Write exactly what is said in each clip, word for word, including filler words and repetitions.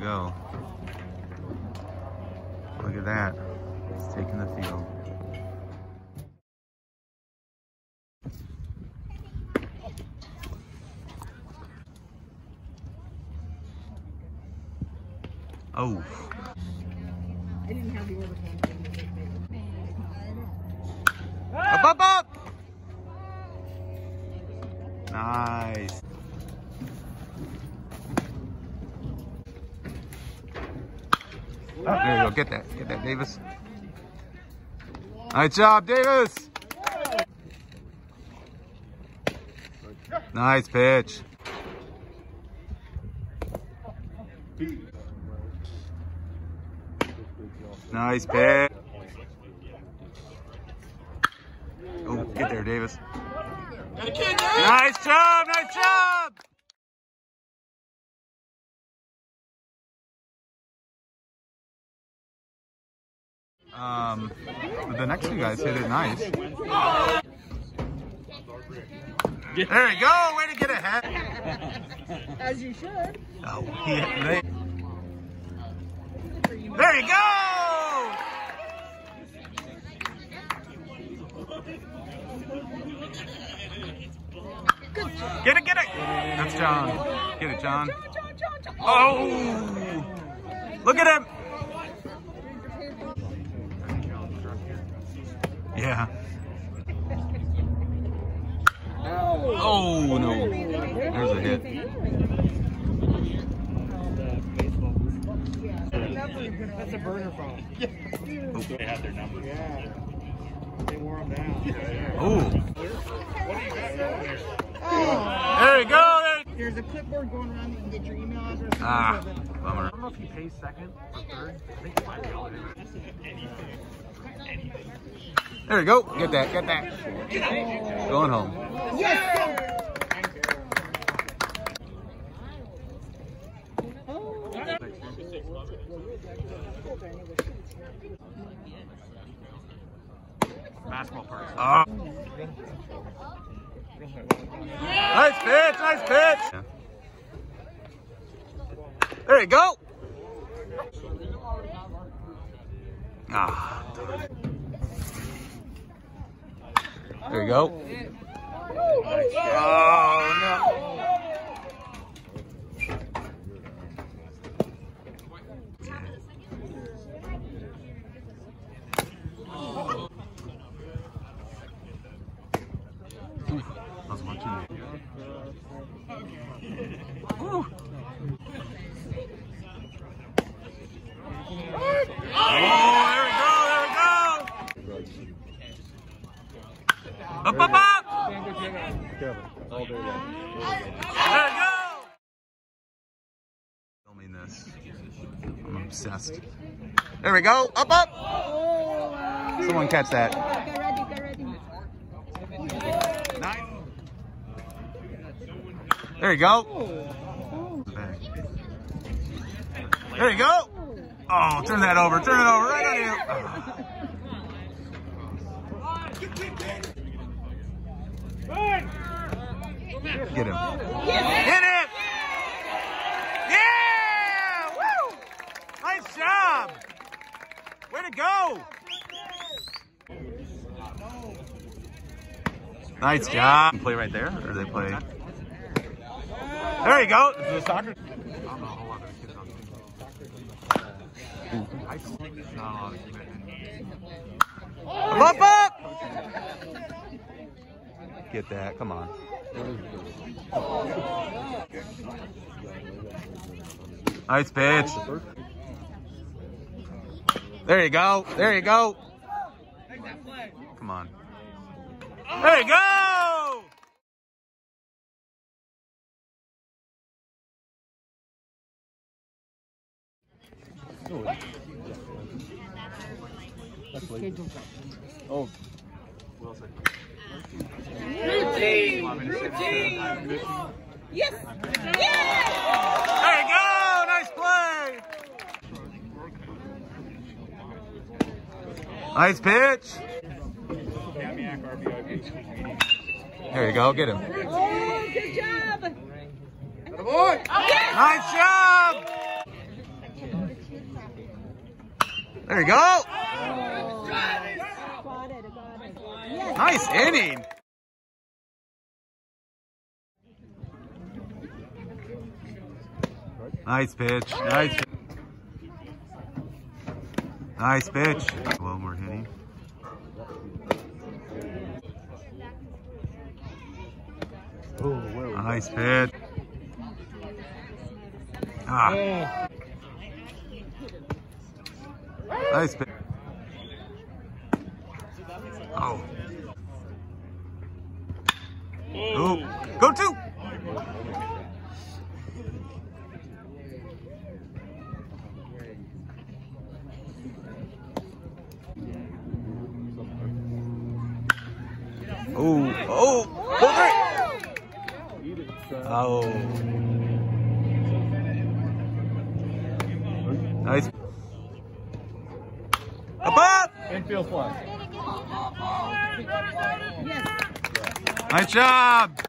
go. Look at that. He's taking the field. Oh. I didn't have the order form. Up, up, up! Nice. Oh, there you go. Get that. Get that, Davis. Nice job, Davis. Nice pitch. Nice pitch. Oh, get there, Davis. Nice job, nice job. Um, the next two guys hit it nice. There you go, way to get ahead. As you should. Oh, yeah, they... There you go! Get it, get it! That's John. Get it, John. Oh! Look at him! Yeah. Oh, no. There's a hit. That's a burner phone. Yeah. Oh. They had their numbers. Yeah. They wore them down. Oh. What do you got going here? Oh. There you go. There. There's a clipboard going around. You can get your email address. Ah, bummer. I don't know if he pays second or third. I think he might be elevator. There you go. Get that. Get that. Going home. Yes. Basketball party. Oh. Nice pitch. Nice pitch. There you go. Ah. There you go. Oh, no. I was watching it. Ooh. Oh, there we go, there we go. Up, up, up! There we go! Filming this. I'm obsessed. There we go, up, up! Someone catch that. Get ready, get ready. Nice. There you go. There you go. Oh, turn that over. Turn it over right on you. Get him. Hit it. Yeah. Woo. Nice job. Way to go. Nice job. Play right there, or they play? There you go. Is this soccer? I don't know a whole lot of kids on team. I think there's not a lot of commitment. Up, up! Get that. Come on. Nice pitch. There you go. There you go. Come on. There you go! Oh. Routine! Routine! Yes! Yes! There you go! Nice play! Nice pitch! There you go, get him. Oh, good job! Boy! Yes! Nice job! There you go. Oh. Got it, got it. Yes. Nice inning. Nice pitch. Nice. Nice pitch. Well, we're hitting. Nice pitch. Ah. Nice pitch. Oh. Oh. Go two. Oh. Oh. Oh. Oh. Nice. Above. Infield plus. Yes. Nice job.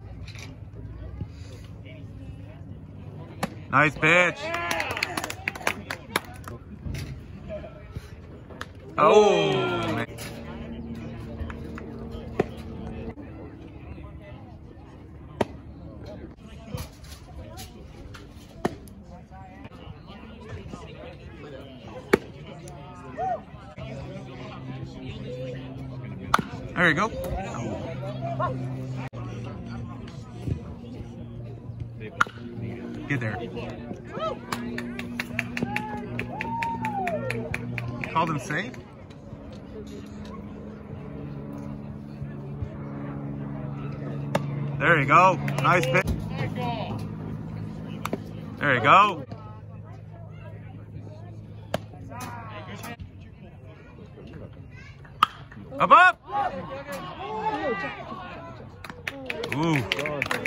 Nice pitch. Oh, man. There you go. Get there. Called him safe. There you go. Nice pitch. There you go. Up, up. Ooh.